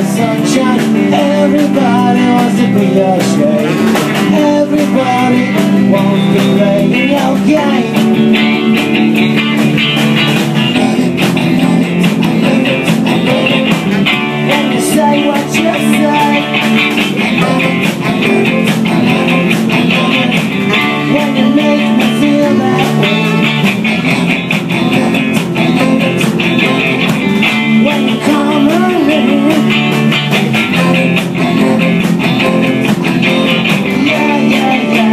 sunshine. Everybody wants to be your shade. Everybody wants to play your game. When you say what you say, when you make me feel that way, when you come around, yeah, yeah, yeah.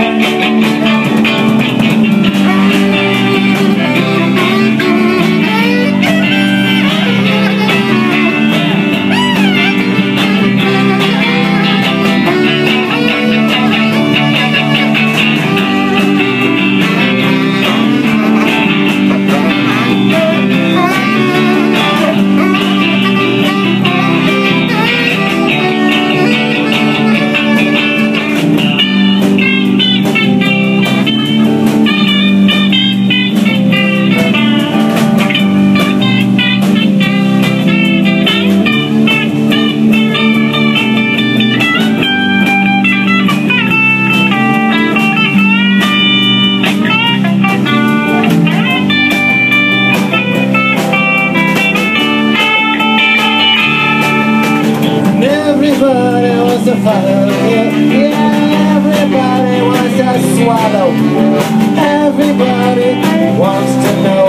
Everybody wants to follow you. Yeah, everybody wants to swallow you. Everybody wants to know